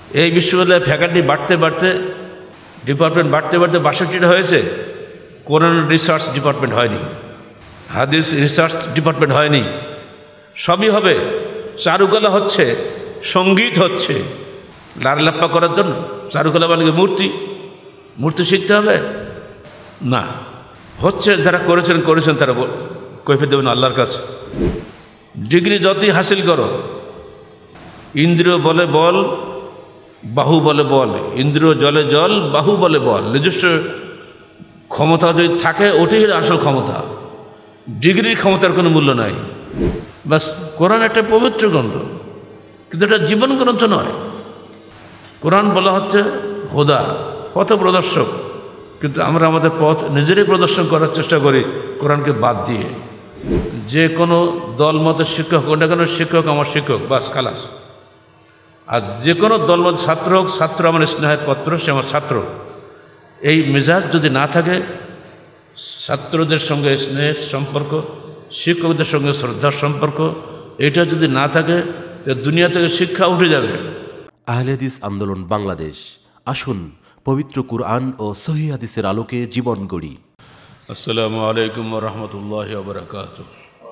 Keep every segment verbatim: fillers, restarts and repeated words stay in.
এই বিশ্ববিদ্যালয়ে ফ্যাকাল্টি বাড়তে বাড়তে ডিপার্টমেন্ট বাড়তে বাড়তে বাষট্টিটা হয়েছে, কোরআন রিসার্চ ডিপার্টমেন্ট হয়নি, হাদিস রিসার্চ ডিপার্টমেন্ট হয়নি। সবই হবে। চারুকলা হচ্ছে, সঙ্গীত হচ্ছে, লাড়লাপ্পা করার জন্য। চারুকলা মানে মূর্তি, মূর্তি শিখতে হবে না। হচ্ছে যারা করেছেন করেছেন তারা কৈফিয়ত দেবেন আল্লাহর কাছে। ডিগ্রি যতই হাসিল করো, ইন্দ্রিয় বলে বল, বাহু বলে বল, ইন্দ্রিয় জলে জল, বাহু বলে বল। নিজস্ব ক্ষমতা যদি থাকে ওটাই আসল ক্ষমতা। ডিগ্রির ক্ষমতার কোনো মূল্য নাই। বাস কোরআন একটা পবিত্র গ্রন্থ, কিন্তু এটা জীবন গ্রন্থ নয়। কোরআন বলা হচ্ছে হুদা, পথ প্রদর্শক, কিন্তু আমরা আমাদের পথ নিজেরাই প্রদর্শন করার চেষ্টা করি কোরআনকে বাদ দিয়ে। যে কোনো দলমতের শিক্ষক হোক না কেন, শিক্ষক আমার শিক্ষক, বাস খালাস। আর যে কোনো দলমত ছাত্র হোক, ছাত্র আমার স্নেহের পত্র, সে আমার ছাত্র। এই মেজাজ যদি না থাকে, ছাত্রদের সঙ্গে স্নেহের সম্পর্ক, শিক্ষকদের সঙ্গে শ্রদ্ধার সম্পর্ক, এটা যদি না থাকে, দুনিয়া থেকে শিক্ষা উঠে যাবে। আহলে হাদিস আন্দোলন বাংলাদেশ, আসুন পবিত্র কুরআন ও সহিহ হাদিসের আলোকে জীবন গড়ি। আসসালামু আলাইকুম ওয়া রাহমাতুল্লাহি ওয়া বারাকাতুহু।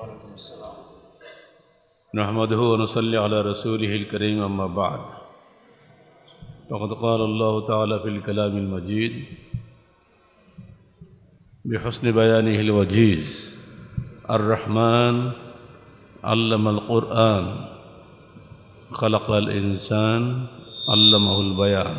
নাহমাদুহু ওয়া নুসাল্লি আলা রাসূলিহিল কারীম, আম্মা বা'দ। ফাকাদ ক্বালা আল্লাহু তাআলা ফিল কালামিল মাজিদ বিহুসনি বায়ানিহিল ওয়াজিজ, আর রহমান আল্লামাল কুরআন খালাকাল ইনসান আল্লামাহুল বায়ান।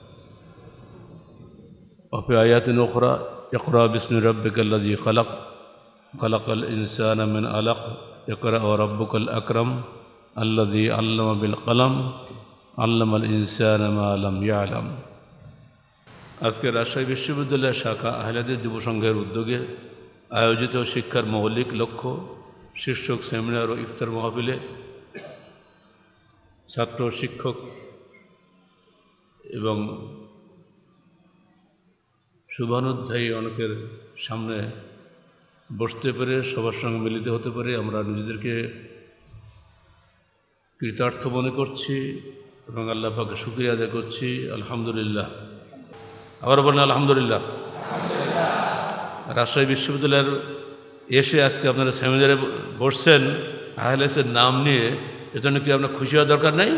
ওয়া ফি আয়াতিন উখরা ইকরা বিসমি রাব্বিকাল্লাযী খালাক খালাকাল ইনসানা মিন আলাক ইকরা ওয়া রাব্বুকাল আকরাম আল্লাযী আল্লামা বিল কলম আল্লামাল ইনসানা মা লাম ইয়ালাম। আজকে রাজশাহী বিশ্ববিদ্যালয়ের শাখা আহলে হাদিস যুব সংঘের উদ্যোগে আয়োজিত শিক্ষার মৌলিক লক্ষ্য শীর্ষক সেমিনার ও ইফতার মাহফিলে ছাত্র, শিক্ষক এবং শুভানুধ্যায়ী অনেকের সামনে বসতে পেরে, সবার সঙ্গে মিলিত হতে পারে আমরা নিজেদেরকে কৃতার্থ মনে করছি এবং আল্লাহ পাকে শুকরিয়া আদায় করছি। আলহামদুলিল্লাহ। আবার বলেন আলহামদুলিল্লাহ। রাজশাহী বিশ্ববিদ্যালয়ের এসে আজকে আপনারা সেমিনারে বসছেন আহলে হাদিসের নাম নিয়ে, এজন্য কি আপনার খুশি হওয়ার দরকার নেই?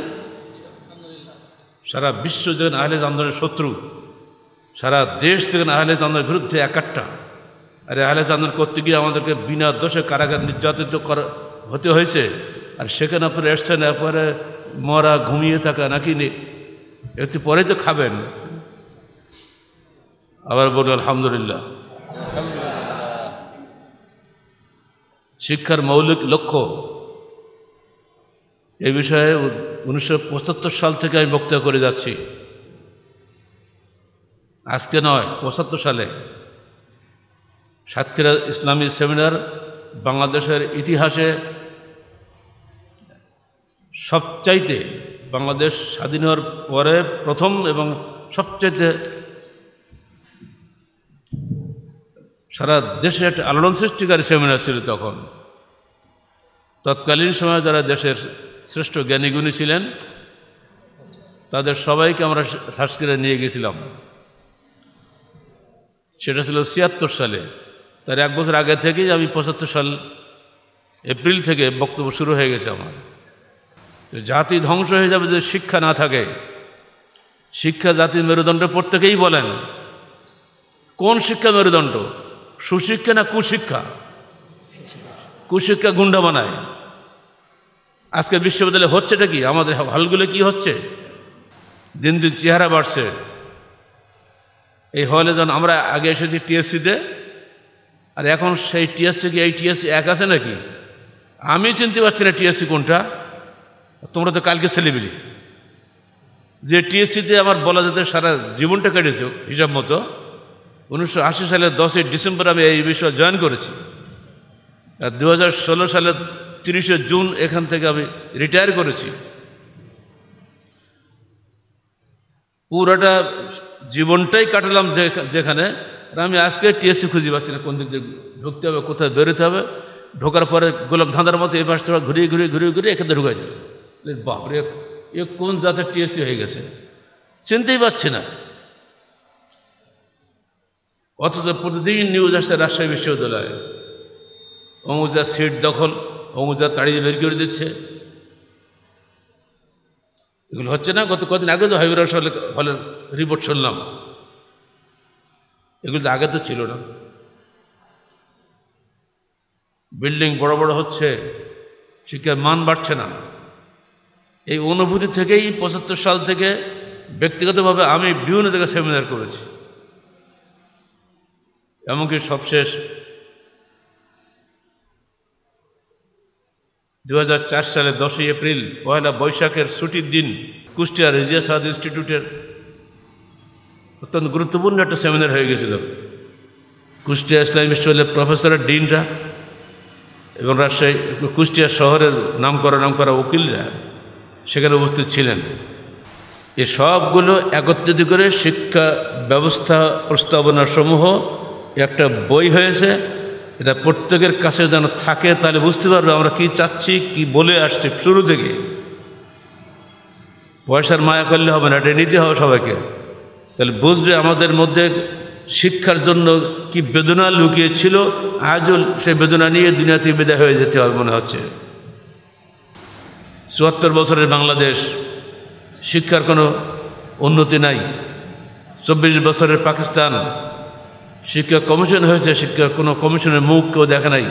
সারা বিশ্ব যেখানে আহলে হাদিস আন্দোলনের শত্রু, সারা দেশ থেকে আহলে হাদিস আন্দোলনের বিরুদ্ধে একাট্টা। আর আহলে হাদিস আন্দোলন করতে গিয়ে আমাদেরকে বিনা দোষে কারাগার নির্যাতিত করা হতে হয়েছে। আর সেখানে আপনারা এসছেন, এরপরে মরা, ঘুমিয়ে থাকা নাকি একটু পরেই তো খাবেন। আবার বলুন আলহামদুলিল্লাহ। শিক্ষার মৌলিক লক্ষ্য এই বিষয়ে উনিশশো পঁচাত্তর সাল থেকে আমি বক্তব্য করে যাচ্ছি। আজকে নয়, পঁচাত্তর সালে সাতক্ষীরা ইসলামী সেমিনার বাংলাদেশের ইতিহাসে সবচাইতে, বাংলাদেশ স্বাধীন হওয়ার পরে প্রথম এবং সবচাইতে সারা দেশে একটা আলোড়ন সৃষ্টিকারী সেমিনার ছিল তখন। তৎকালীন সময়ে যারা দেশের শ্রেষ্ঠ জ্ঞানীগুণী ছিলেন তাদের সবাইকে আমরা সাতক্ষীরায় নিয়ে গেছিলাম। সেটা ছিল ছিয়াত্তর সালে। তার এক বছর আগে থেকেই আমি পঁচাত্তর সাল এপ্রিল থেকে বক্তব্য শুরু হয়ে গেছে আমার। জাতি ধ্বংস হয়ে যাবে যদি শিক্ষা না থাকে। শিক্ষা জাতির মেরুদণ্ড, প্রত্যেকেই বলেন। কোন শিক্ষা মেরুদণ্ড? সুশিক্ষা না কুশিক্ষা? কুশিক্ষা গুন্ডা বানায়। আজকে বিশ্ববিদ্যালয়ে হচ্ছেটা কি? আমাদের হলগুলো কি হচ্ছে? দিন দিন চেহারা বাড়ছে। এই হলে যখন আমরা আগে এসেছি টিএসসিতে, আর এখন সেই টিএসসি কি এই টিএসসি এক আছে নাকি? আমি চিনতে পারছি না টিএসসি কোনটা। তোমরা তো কালকে ছেলেবিলি। যে টিএসসিতে আমার বলা যেতে সারা জীবনটা কেটেছে হিসাব মতো, উনিশশো আশি সালের দশই ডিসেম্বর আমি এই বিষয়ে জয়েন করেছি। আর দু হাজার ষোলো সালের তিরিশে জুন এখান থেকে আমি রিটায়ার করেছি। পুরোটা জীবনটাই কাটালাম যেখানে, আর আমি আজকে টিএসসি খুঁজে পাচ্ছি না কোন দিক দিয়ে ঢুকতে হবে, কোথায় বেরোতে হবে। ঢোকার পরে গোলক ধাঁধার মতো এই পাশটা ঘুরিয়ে ঘুরিয়ে ঘুরিয়ে ঘুরিয়ে এখানে ঢুকাই যাবে। বাপরে, এ কোন জাতের টিএসসি হয়ে গেছে, চিনতেই পারছি না। অথচ প্রতিদিন নিউজ আসছে রাজশাহী বিশ্ববিদ্যালয়ে অমুজা সিট দখল, অমুজা তাড়িয়ে বের করে দিচ্ছে। এগুলো হচ্ছে না? গত কদিন আগে তো হাইব্রাস হলের রিপোর্ট শুনলাম, এগুলো তো আগে তো ছিল না। বিল্ডিং বড় বড় হচ্ছে, শিক্ষার মান বাড়ছে না। এই অনুভূতি থেকেই পঁচাত্তর সাল থেকে ব্যক্তিগতভাবে আমি বিভিন্ন জায়গায় সেমিনার করেছি। এমনকি সবশেষ দু হাজার চার সালে দশই এপ্রিল পয়লা বৈশাখের ছুটির দিন কুষ্টিয়া রেজিয়া সাদ ইনস্টিটিউটের অত্যন্ত গুরুত্বপূর্ণ একটা সেমিনার হয়ে গেছিল। কুষ্টিয়া ইসলামী বিশ্ববিদ্যালয়ের প্রফেসর, ডিনরা এবং রাজশাহী কুষ্টিয়া শহরের নাম করা নাম করা উকিলরা সেখানে উপস্থিত ছিলেন। এই সবগুলো একত্রিত করে শিক্ষা ব্যবস্থা প্রস্তাবনা সমূহ একটা বই হয়েছে। এটা প্রত্যেকের কাছে যেন থাকে, তাহলে বুঝতে পারবে আমরা কি চাচ্ছি, কি বলে আসছি শুরু থেকে। পয়সার মায়া করলে হবে না, এটা নিতে হবে সবাইকে। তাহলে বুঝবে আমাদের মধ্যে শিক্ষার জন্য কি বেদনা লুকিয়ে ছিল, আজও সেই বেদনা নিয়ে দুনিয়া থেকে বিদায় হয়ে যেতে হবে মনে হচ্ছে। চুয়াত্তর বছরের বাংলাদেশ, শিক্ষার কোনো উন্নতি নাই। চব্বিশ বছরের পাকিস্তান, শিক্ষা কমিশন হয়েছে, শিক্ষার কোনো কমিশনের মুখ কেউ দেখা নাই।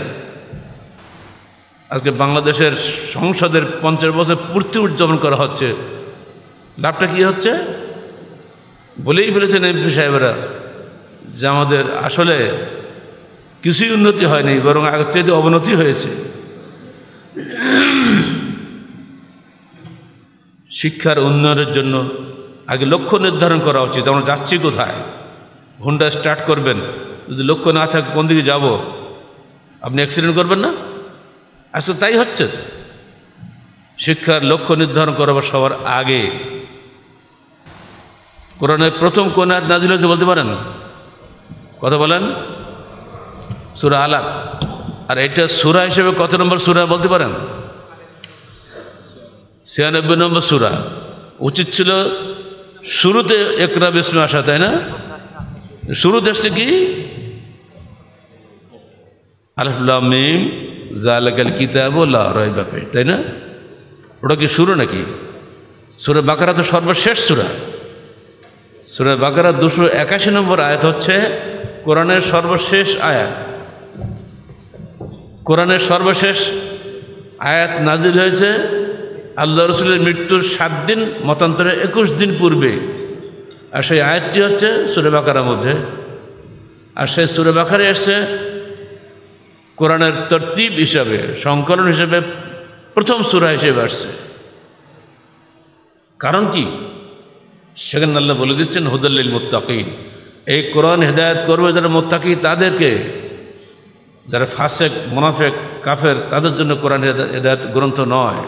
আজকে বাংলাদেশের সংসদের পঞ্চাশ বছর পূর্তি উদযাপন করা হচ্ছে। লাভটা কী হচ্ছে? বলেই বলেছেন এমপি সাহেবরা যে আমাদের আসলে কিছুই উন্নতি হয়নি, বরং আগের চাইতে অবনতি হয়েছে। শিক্ষার উন্নয়নের জন্য আগে লক্ষ্য নির্ধারণ করা উচিত। আমরা যাচ্ছি কোথায়? হোন্ডা স্টার্ট করবেন, যদি লক্ষ্য না থাকে কোন দিকে যাব, আপনি অ্যাক্সিডেন্ট করবেন না? আসলে তাই হচ্ছে। শিক্ষার লক্ষ্য নির্ধারণ করা সবার আগে। কোরআনের প্রথম কোন আয়াত নাজিল হয়েছে বলতে পারেন? কথা বলেন। সূরা আলাক। আর এটা সূরা হিসেবে কত নম্বর সূরা বলতে পারেন? ছিয়ানব্বই নম্বর সূরা। উচিত ছিল শুরুতে ইকরা বিস্মি আসা, তাই না? শুরুতে আসছে কি? আলিফ লাম মিম যালিকাল কিতাবু লা রাইবা ফীহ, তাই না? ওটা কি শুরু নাকি? সূরা বাকারা তো সর্বশেষ সূরা। সূরা বাকারা দুশো একাশি নম্বর আয়াত হচ্ছে কোরআনের সর্বশেষ আয়াত। কোরআনের সর্বশেষ আয়াত নাজিল হয়েছে আল্লাহ রসুলের মৃত্যুর সাত দিন, মতান্তরে একুশ দিন পূর্বে। আর সেই আয়াতটি হচ্ছে সূরা বাকারার মধ্যে। আর সেই সূরা বাকারায় এসছে কোরআনের তরতিব হিসাবে, সংকলন হিসেবে প্রথম সূরা হিসেবে আসছে। কারণ কি? সেখানে আল্লাহ বলে দিচ্ছেন হুদাল লিল মুত্তাকিন। এই কোরআন হেদায়েত করবে যারা মুত্তাকি তাদেরকে, যারা ফাসেক মুনাফিক কাফের তাদের জন্য কোরআন হেদায়েত গ্রন্থ নয়।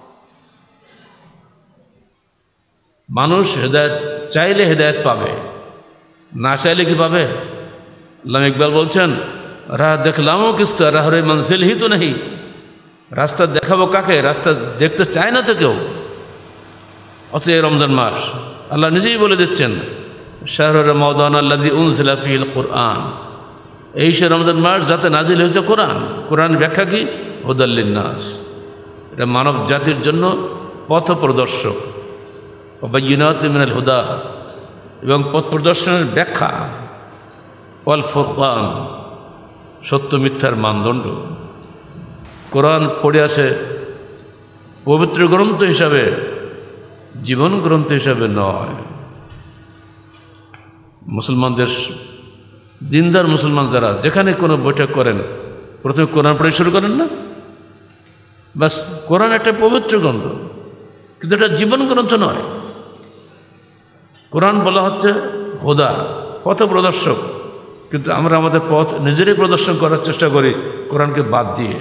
মানুষ হেদায়েত চাইলে হেদায়েত পাবে, না চাইলে কি পাবে? আল্লামা ইকবাল বলছেন রাহ দেখলামও কিস্তা রাহরে মনজিল হি তো নেই। রাস্তা দেখাবো কাকে? রাস্তা দেখতে চায় না তো কেউ। অথচ এই রমজান মাস আল্লাহ নিজেই বলে দিচ্ছেন শাহরুর রমাদান আল্লাযী উনজিলা ফীহিল কুরআন। এই সে রমজান মাস যাতে নাজিল হয়েছে কোরআন। কোরআন ব্যাখ্যা কি? হুদাল লিন্নাস। এটা মানব জাতির জন্য পথ প্রদর্শক। ওয়াবায়্যিনাতিন মিনাল হুদা, এবং পথ প্রদর্শনের ব্যাখ্যা। ওয়াল ফুরকান, সত্য মিথ্যার মানদণ্ড। কোরআন পড়ে আছে পবিত্র গ্রন্থ হিসাবে, জীবন গ্রন্থ হিসাবে নয়। মুসলমানদের দিনদার মুসলমান যারা যেখানে কোনো বৈঠক করেন প্রথমে কোরআন পড়ে শুরু করেন না? বাস, কোরআন একটা পবিত্র গ্রন্থ, কিন্তু এটা জীবন গ্রন্থ নয়। কোরআন বলা হচ্ছে হুদা, পথ প্রদর্শক, কিন্তু আমরা আমাদের পথ নিজেরাই প্রদর্শন করার চেষ্টা করি কোরআনকে বাদ দিয়ে।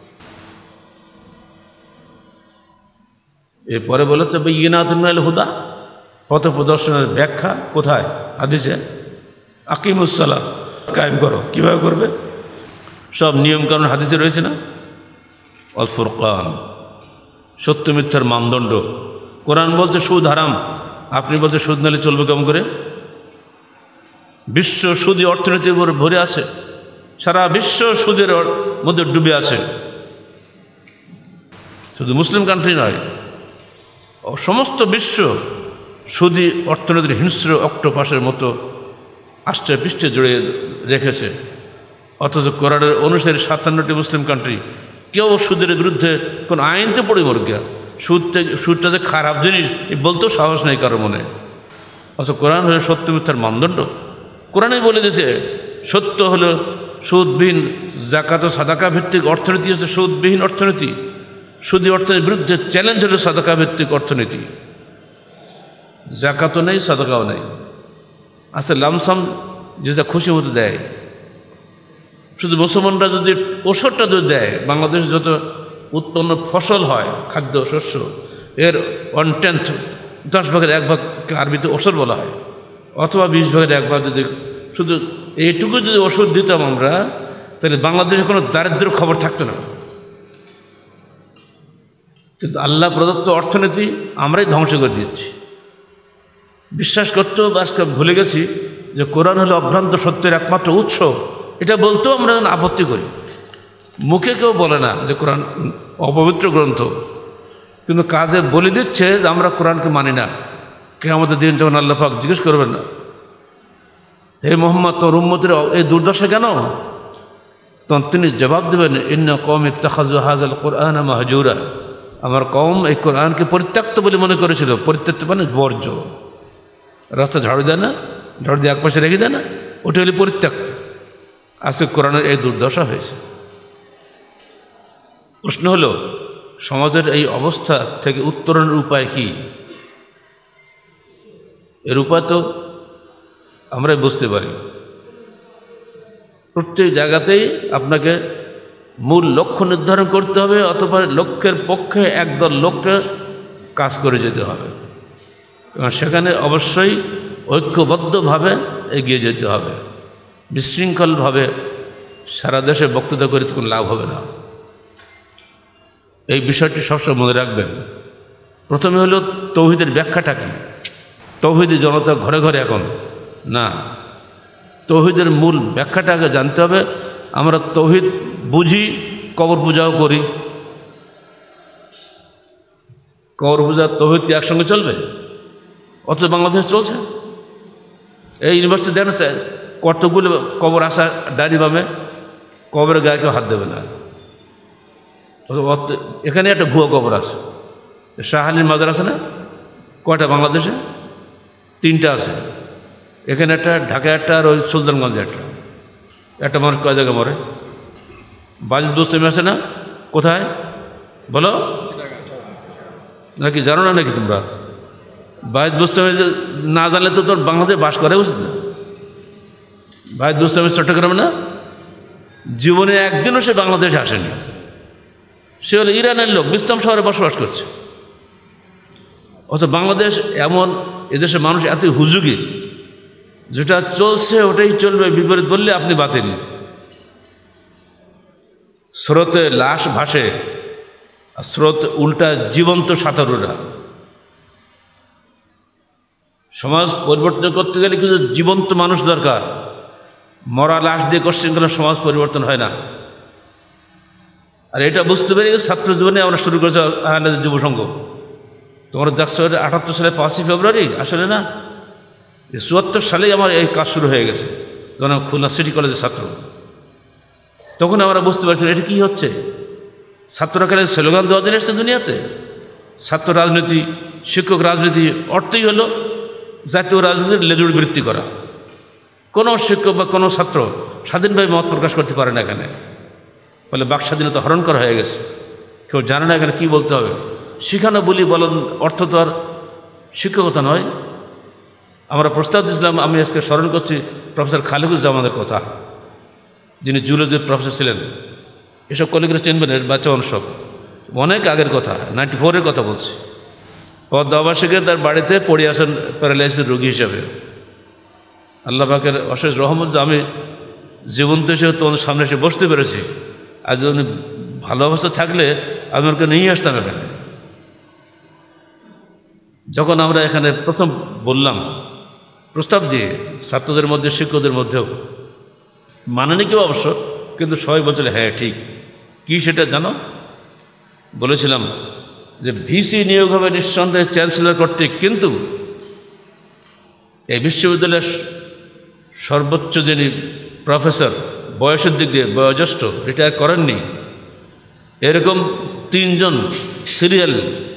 এরপরে বলেছে বায়্যিনাতিন মিনাল হুদা, পথ প্রদর্শনের ব্যাখ্যা কোথায়? হাদিসে। আকিমুস সালাত, কায়েম করো। কীভাবে করবে? সব নিয়মকানুন হাদিসে রয়েছে না? ওয়াল ফুরকান, সত্য মিথ্যার মানদণ্ড। কোরআন বলছে সুদ হারাম, আপনি বলছে সুদ নিলে চলবে কেমন করে? বিশ্ব সুদী অর্থনীতির উপর ভরে আছে, সারা বিশ্ব সুদের মধ্যে ডুবে আছে। শুধু মুসলিম কান্ট্রি নয়, সমস্ত বিশ্ব সুদী অর্থনীতির হিংস্র অক্টোপাসের মতো আষ্টে পৃষ্ঠে জড়িয়ে রেখেছে। অথচ কোরআনের অনুসারে সাতান্নটি মুসলিম কান্ট্রি কেউ সুদের বিরুদ্ধে কোনো আইন তো পড়ে মর্গা, সুদ থেকে সুদটা যে খারাপ জিনিস বলতেও সাহস নেই কারো মনে। অথচ কোরআন হলো সত্য মিথ্যার মানদণ্ড। কোরআনে বলে দিয়েছে সত্য হলো সুদবিহীন, জাকাত ও সাদাকা ভিত্তিক অর্থনীতি হচ্ছে সুদবিহীন অর্থনীতি। সুদী অর্থনীতির বিরুদ্ধে চ্যালেঞ্জ হলো সাদাকা ভিত্তিক অর্থনীতি। জাকাতও নেই, সাদাকাও নেই, আছে লামসাম যেটা খুশি মতো দেয়। শুধু মুসলমানরা যদি ওষুধটা যদি দেয়, বাংলাদেশে যত উৎপন্ন ফসল হয় খাদ্য শস্য, এর ওয়ান টেন্থ দশ ভাগের এক ভাগকে আরবিতে ওষুধ বলা হয়, অথবা বিশ ভাগের এক ভাগ যদি শুধু এইটুকু যদি ওষুধ দিতাম আমরা, তাহলে বাংলাদেশে কোনো দারিদ্র খবর থাকতো না। কিন্তু আল্লাহ প্রদত্ত অর্থনীতি আমরাই ধ্বংস করে দিচ্ছি। বিশ্বাস করতেও আজকে ভুলে গেছি যে কোরআন হলো অভ্রান্ত সত্যের একমাত্র উৎস। এটা বলতেও আমরা আপত্তি করি, মুখে কেউ বলে না যে কোরআন অপবিত্র গ্রন্থ, কিন্তু কাজে বলে দিচ্ছে যে আমরা কোরআনকে মানি না। কিয়ামতের দিন যখন আল্লাহ পাক জিজ্ঞেস করবেন না, হে মোহাম্মদ তোর উম্মতের এই দুর্দশা কেন, তখন তিনি জবাব দেবেন, ইন্না কওমি ইত্তাখাযু হাযাল কুরআনা মাহজুরা, আমার কওম এই কোরআনকে পরিত্যক্ত বলে মনে করেছিল। পরিত্যক্ত মানে বর্জ্য, রাস্তা ঝাড়ু দেয় না, ঝাড়ু দিয়ে এক পাশে রেখে দেয় না, ওটা হলে পরিত্যক্ত। আজকে কোরআনের এই দুর্দশা হয়েছে। প্রশ্ন হলো, সমাজের এই অবস্থা থেকে উত্তরণের উপায় কি? এর উপায় তো আমরাই বুঝতে পারি। প্রত্যেক জায়গাতেই আপনাকে মূল লক্ষ্য নির্ধারণ করতে হবে, অথবা লক্ষ্যের পক্ষে একদল লোককে কাজ করে যেতে হবে, এবং সেখানে অবশ্যই ঐক্যবদ্ধভাবে এগিয়ে যেতে হবে। বিশৃঙ্খলভাবে সারা দেশে বক্তৃতা করে কোনো লাভ হবে না। এই বিষয়টি সবসময় মনে রাখবেন। প্রথমে হলো তৌহিদের ব্যাখ্যাটা কি। তৌহিদি জনতা ঘরে ঘরে এখন না, তৌহিদের মূল ব্যাখ্যাটাকে জানতে হবে। আমরা তৌহিদ বুঝি, কবর পূজাও করি। কবর পূজা তৌহিদ কি একসঙ্গে চলবে? অথচ বাংলাদেশে চলছে। এই ইউনিভার্সিটি দেখেন কতগুলো কবর আসা ডায়েরি বামে, কবরের গায়ে কেউ হাত দেবে না। এখানে একটা ভুয়া কবর আছে, শাহ আলীর মাজার আছে না, কয়টা বাংলাদেশে? তিনটা আছে। এখানে একটা, ঢাকায় একটা, আর ওই সুলতানগঞ্জে একটা। একটা মানুষ কয় জায়গায় মরে? বাজিদ বুস্তামি আছে না, কোথায় বলো? নাকি জানো না নাকি তোমরা? বাজিদ বুস্তামি না জানলে তো তোর বাংলাদেশে বাস করে উচিত না। বাজিদ বুস্তামি চট্টগ্রামে না, জীবনে একদিনও সে বাংলাদেশে আসেনি। সে হলো ইরানের লোক, বিস্তাম শহরে বসবাস করছে। অথচ বাংলাদেশ এমন, এদেশের মানুষ এত হুজুগি, যেটা চলছে ওটাই চলবে, বিপরীত বললে আপনি বাতিল। স্রোতে লাশ ভাসে, আর স্রোত উল্টা জীবন্ত সাঁতারুরা। সমাজ পরিবর্তন করতে গেলে কিন্তু জীবন্ত মানুষ দরকার। মরা লাশ দিয়ে কোশ্চেন করলে সমাজ পরিবর্তন হয় না। আর এটা বুঝতে পেরে ছাত্র জীবনে আমরা শুরু করেছি আহলাদের যুব সংঘ। তোমরা দেখছো আটাত্তর সালে পাঁচই ফেব্রুয়ারি, আসলে না, চুয়াত্তর সালেই আমার এই কাজ শুরু হয়ে গেছে, তখন আমি খুলনা সিটি কলেজের ছাত্র। তখন আমরা বুঝতে পারছি এটা কী হচ্ছে। ছাত্ররা খেলে স্লোগান দেওয়া জন্য এসছে দুনিয়াতে। ছাত্র রাজনীতি, শিক্ষক রাজনীতি অর্থই হলো জাতীয় রাজনীতির লেজুড় বৃত্তি করা। কোনো শিক্ষক বা কোনো ছাত্র স্বাধীনভাবে মত প্রকাশ করতে পারে না এখানে, ফলে বাক স্বাধীনতা হরণ করা হয়ে গেছে। কেউ জানে না এখানে কী বলতে হবে। শিখানো বলি বলন অর্থ তো আর শিক্ষকতা নয়। আমরা প্রস্তাব দিয়েছিলাম, আমি আজকে স্মরণ করছি প্রফেসর খালিকুজ্জামানের কথা, যিনি জুলজির প্রফেসর ছিলেন। এসব কলিগরা চিনবেন, বাচ্চা মানুষ সব, অনেক আগের কথা, নাইনটি ফোরের কথা বলছি। পদ্মাবাসীকে তার বাড়িতে পড়ে আসেন প্যারালাইসিস রোগী হিসাবে। আল্লাহ পাকের অশেষ রহমত, আমি জীবন্ত হিসেবে তোমাদের সামনে এসে বসতে পেরেছি। আজ উনি ভালো অবস্থা থাকলে আমি ওকে নিয়ে আসতাম এখানে। যখন আমরা এখানে প্রথম বললাম প্রস্তাব দিয়ে ছাত্রদের মধ্যে শিক্ষকদের মধ্যেও মানেনি কেউ অবশ্য, কিন্তু সবাই বলছিল হ্যাঁ ঠিক। কি সেটা জানো? বলেছিলাম যে ভিসি নিয়োগ হবে নিঃসন্দেহে চ্যান্সেলর কর্তৃক, কিন্তু এই বিশ্ববিদ্যালয়ের সর্বোচ্চ যিনি প্রফেসর, বয়সের দিক দিয়ে বয়োজ্যেষ্ঠ, রিটায়ার করেননি, এরকম তিনজন সিরিয়াল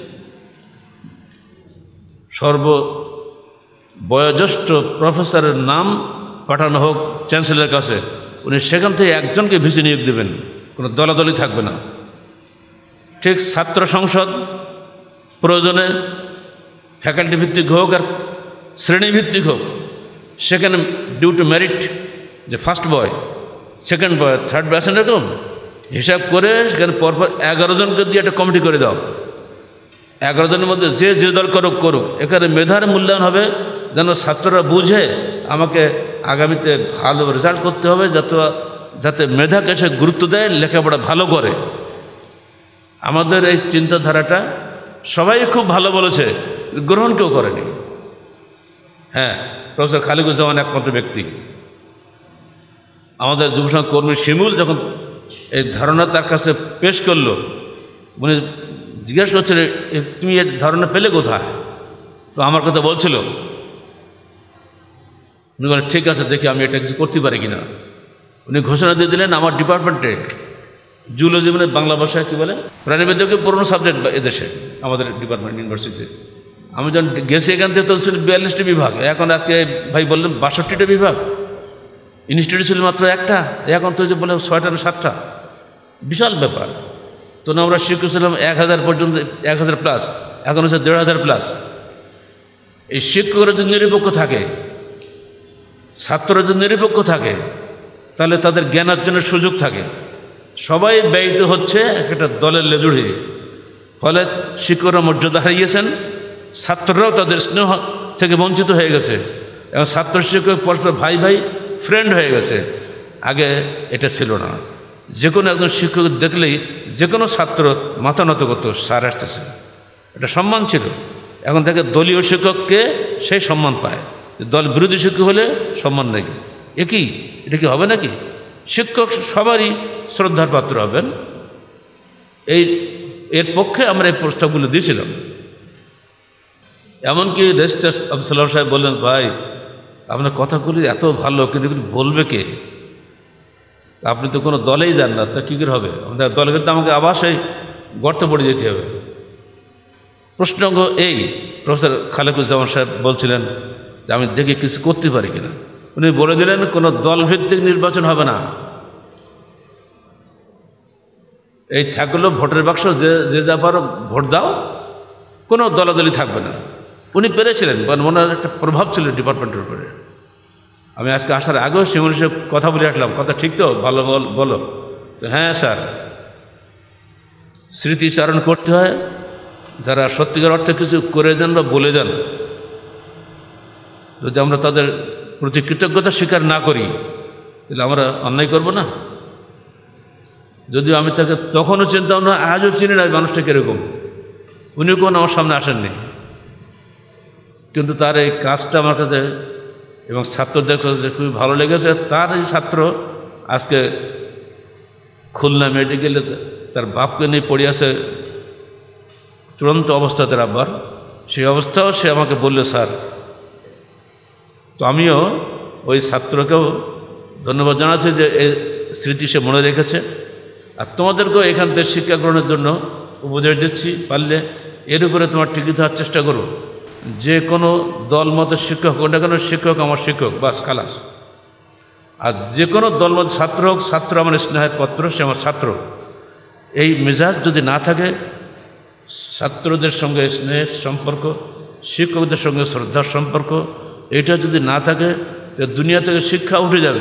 সর্ব বয়োজ্যেষ্ঠ প্রফেসরের নাম পাঠানো হোক চ্যান্সেলরের কাছে, উনি সেখান থেকে একজনকে ভিসি নিয়োগ দেবেন, কোনো দলাদলি থাকবে না। ঠিক ছাত্র সংসদ প্রয়োজনে ফ্যাকাল্টি ভিত্তিক হোক আর শ্রেণী ভিত্তিক হোক, সেখানে ডিউ টু মেরিট যে first boy, second boy, third boy আছেন, এরকম হিসাব করে সেখানে পরপর এগারো জনকে দিয়ে একটা কমিটি করে দাও। এগারো জনের মধ্যে যে যে দল করুক করুক, এখানে মেধার মূল্যায়ন হবে, যেন ছাত্ররা বুঝে আমাকে আগামীতে ভালো রেজাল্ট করতে হবে, যাতে যাতে মেধাকে সে গুরুত্ব দেয়, লেখাপড়া ভালো করে। আমাদের এই চিন্তাধারাটা সবাই খুব ভালো বলেছে, গ্রহণ কেউ করেনি। হ্যাঁ, প্রফেসর খালিকুজ্জামান একমাত্র ব্যক্তি। আমাদের যুবসংঘ কর্মী শিমুল যখন এই ধারণা তার কাছে পেশ করলো, উনি জিজ্ঞাসা করছিল তুমি এর ধারণা পেলে কোথায়? তো আমার কথা বলছিল। উনি বলেন ঠিক আছে, দেখি আমি এটা কিছু করতে পারি কিনা। উনি ঘোষণা দিয়ে দিলেন আমার ডিপার্টমেন্টে জুলজি মানে বাংলা ভাষায় কী বলে প্রাণীবিদ্যাকে পুরনো সাবজেক্ট এদেশে আমাদের ডিপার্টমেন্ট ইউনিভার্সিটিতে। আমি যখন গেছি এখান থেকে তো ছিল বিয়াল্লিশটি বিভাগ, এখন আজকে ভাই বললেন বাষট্টিটা বিভাগ। ইনস্টিটিউট ছিল মাত্র একটা, এখন তো যে বলে ছয়টা না সাতটা, বিশাল ব্যাপার। তো আমরা শিক্ষক ছিলাম এক হাজার পর্যন্ত, এক হাজার প্লাস, এখন হচ্ছে দেড় হাজার প্লাস। এই শিক্ষকরা যদি নিরপেক্ষ থাকে, ছাত্ররা যদি নিরপেক্ষ থাকে, তাহলে তাদের জ্ঞান অর্জনের সুযোগ থাকে। সবাই ব্যয়িত হচ্ছে একটা দলের লেজুড়ে, ফলে শিক্ষকরা মর্যাদা হারিয়েছেন, ছাত্ররাও তাদের স্নেহ থেকে বঞ্চিত হয়ে গেছে, এবং ছাত্র শিক্ষক পরস্পর ভাই ভাই ফ্রেন্ড হয়ে গেছে। আগে এটা ছিল না, যে কোনো একজন শিক্ষক দেখলেই যে কোনো ছাত্র মাথা নত করতো, স্যার আসতেছে, এটা সম্মান ছিল। এখন থেকে দলীয় শিক্ষককে সেই সম্মান পায়, দল বিরোধী শিক্ষক হলে সম্মান নেই। একই এটা কি হবে নাকি? শিক্ষক সবারই শ্রদ্ধার পাত্র হবেন। এই এর পক্ষে আমরা এই প্রস্তাবগুলো দিয়েছিলাম। এমনকি রেজিস্ট্রার আব্দুল সালাম সাহেব বললেন, ভাই আপনার কথাগুলি এত ভালো, কিন্তু বলবে কে? আপনি তো কোনো দলেই যান না, তা কী করে হবে? আমাদের দলে কিন্তু আমাকে আবার সেই গর্তে পড়ে যেতে হবে। প্রশ্নজ্ঞ এই প্রফেসর খালেকুজ্জামান সাহেব বলছিলেন যে আমি দেখি কিছু করতে পারি কিনা। উনি বলে দিলেন কোনো দলভিত্তিক নির্বাচন হবে না, এই থাকলো ভোটের বাক্স, যে যে যা পারো ভোট দাও, কোনো দলাদলি থাকবে না। উনি পেরেছিলেন, কারণ ওনার একটা প্রভাব ছিল ডিপার্টমেন্টের উপরে। আমি আজকে আসার আগেও শিমুল সাহেব কথা বলে রাখলাম, কথা ঠিক তো, ভালো বলো। হ্যাঁ স্যার, স্মৃতিচারণ করতে হয়, যারা সত্যিকার অর্থে কিছু করে যান বা বলে যান, যদি আমরা তাদের প্রতি কৃতজ্ঞতা স্বীকার না করি, তাহলে আমরা অন্যায় করব না। যদিও আমি তাকে তখনও চিনতাম না, আজও চিনি না মানুষটা কীরকম। উনি কোনো আমার সামনে আসেননি, কিন্তু তার এই কাজটা আমার কাছে এবং ছাত্রদের কাছে খুবই ভালো লেগেছে। তার এই ছাত্র আজকে খুলনা মেডিকেলে তার বাপকে নিয়ে পড়ে আছে চূড়ান্ত অবস্থা, তার আব্বার সেই অবস্থাও সে আমাকে বলল স্যার। তো আমিও ওই ছাত্রকেও ধন্যবাদ জানাচ্ছি যে এই স্মৃতি সে মনে রেখেছে। আর তোমাদেরকেও এখান থেকে শিক্ষা গ্রহণের জন্য উপদেশ দিচ্ছি, পারলে এর উপরে তোমার টিকে থাকার চেষ্টা করো। যে কোনো দল মতের শিক্ষক হোক না কেন, শিক্ষক আমার শিক্ষক, বাস খালাস। আর যে কোনো দল মত ছাত্র হোক, ছাত্র আমার স্নেহের পত্র, সে আমার ছাত্র। এই মেজাজ যদি না থাকে, ছাত্রদের সঙ্গে স্নেহের সম্পর্ক, শিক্ষকদের সঙ্গে শ্রদ্ধার সম্পর্ক, এটা যদি না থাকে, দুনিয়া থেকে শিক্ষা উঠে যাবে।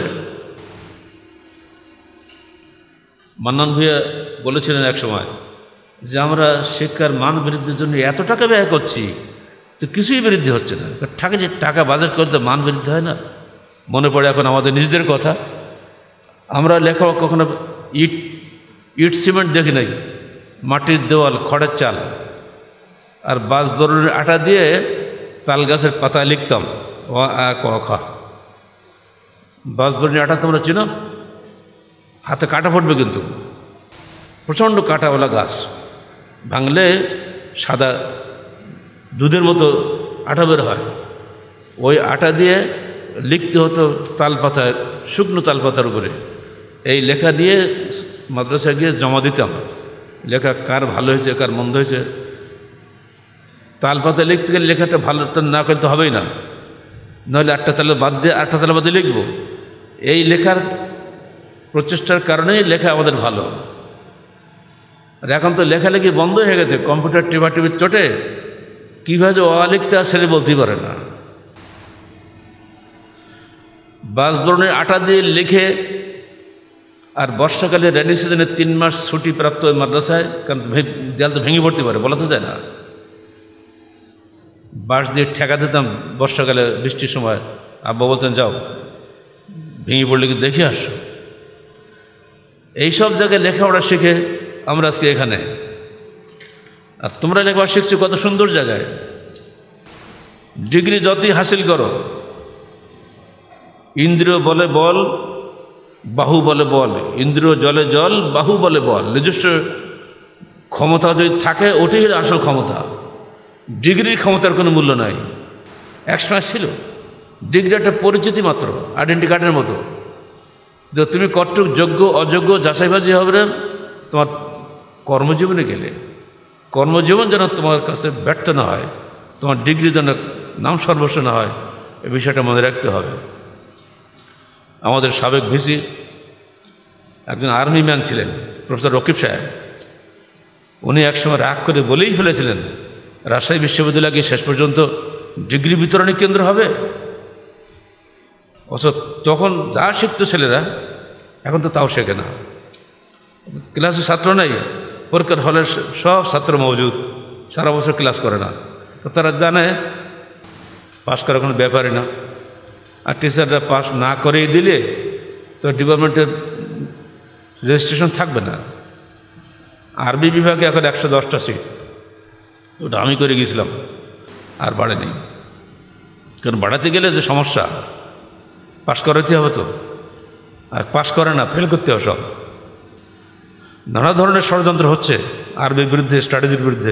মান্নান ভূঁইয়া বলেছিলেন এক সময় যে আমরা শিক্ষার মান বৃদ্ধির জন্য এত টাকা ব্যয় করছি, তো কিছুই বৃদ্ধি হচ্ছে না। টাকা যে টাকা বাজেট করতে মান বৃদ্ধি হয় না। মনে পড়ে এখন আমাদের নিজেদের কথা, আমরা লেখা কখনো ইট ইট সিমেন্ট দেখি নাই, মাটির দেওয়াল, খড়ের চাল। আর বাঁশবরণের আটা দিয়ে তাল গাছের পাতায় লিখতাম অ আ ক খ। বাঁশবরণের আটা তোমরা চিনো? হাতে কাটা পড়বে কিন্তু, প্রচণ্ড কাঁটাওয়ালা গাছ, ভাঙলে সাদা দুধের মতো আটা বের হয়। ওই আটা দিয়ে লিখতে হতো তাল পাতায়, শুকনো তাল পাতার উপরে। এই লেখা নিয়ে মাদ্রাসায় গিয়ে জমা দিতাম, লেখা কার ভালো হয়েছে কার মন্দ হয়েছে। তাল পাতায় লিখতে গেলে লেখাটা ভালো তো না করতে হবেই না, নাহলে আটটা তালে বাদ দিয়ে আটটা তালে বাদে লিখব। এই লেখার প্রচেষ্টার কারণেই লেখা আমাদের ভালো। আর এখন তো লেখালেখি বন্ধ হয়ে গেছে, কম্পিউটার টিপা টিপির চোটে কীভাবে অ লিখতে আর ছেলে বলতেই পারে না। বাঁশবরণের আটা দিয়ে লিখে, আর বর্ষাকালে রেনি সিজনে তিন মাস ছুটি প্রাপ্ত ওই মাদ্রাসায়, কারণ দেয়াল তো ভেঙে পড়তে পারে, বলা তো যায় না। বাঁশ দিয়ে ঠেকা দিতাম বর্ষাকালে বৃষ্টির সময়। আব্বা বলতেন যাও ভেঙে পড়লে কি দেখে আসো। এইসব জায়গায় লেখাপড়া শিখে আমরা আজকে এখানে, আর তোমরা লেখাপড়া শিখছো কত সুন্দর জায়গায়। ডিগ্রি যতই হাসিল করো, ইন্দ্রিয় বলে বল, বাহু বলে বল, ইন্দ্রিয় জলে জল, বাহু বলে বল। নিজস্ব ক্ষমতা যদি থাকে ওটাই আসল ক্ষমতা। ডিগ্রির ক্ষমতার কোনো মূল্য নাই। একসময় ছিল ডিগ্রি একটা পরিচিতি মাত্র, আইডেন্টি কার্ডের মতো। তুমি কতটুকু যোগ্য অযোগ্য যাচাইবাজি হবে না তোমার কর্মজীবনে গেলে। কর্মজীবন যেন তোমার কাছে ব্যর্থ না হয়, তোমার ডিগ্রি যেন নাম সর্বস্ব না হয়, এই বিষয়টা মনে রাখতে হবে। আমাদের সাবেক ভিসি একজন আর্মি ম্যান ছিলেন, প্রফেসর রকিব সাহেব। উনি একসময় রাগ করে বলেই ফেলেছিলেন রাজশাহী বিশ্ববিদ্যালয়ে গিয়ে শেষ পর্যন্ত ডিগ্রি বিতরণী কেন্দ্র হবে। অথচ তখন যা শিখত ছেলেরা এখন তো তাও শেখে না। ক্লাসে ছাত্র নাই, পরীক্ষার হলে সব ছাত্র মজুদ, সারা বছর ক্লাস করে না। তো তারা জানে পাস করার কোনো ব্যাপারই না। আর টিচাররা পাস না করেই দিলে তো ডিপার্টমেন্টের রেজিস্ট্রেশন থাকবে না। আরবি বিভাগে এখন একশো দশটা সিট, ওটা আমি করে গিয়েছিলাম, আর বাড়েনি। কারণ বাড়াতে গেলে যে সমস্যা, পাস করাতে হবে তো, আর পাস করে না ফেল করতে হবে সব। নানা ধরনের ষড়যন্ত্র হচ্ছে আরবির বিরুদ্ধে, স্ট্র্যাটেজির বিরুদ্ধে।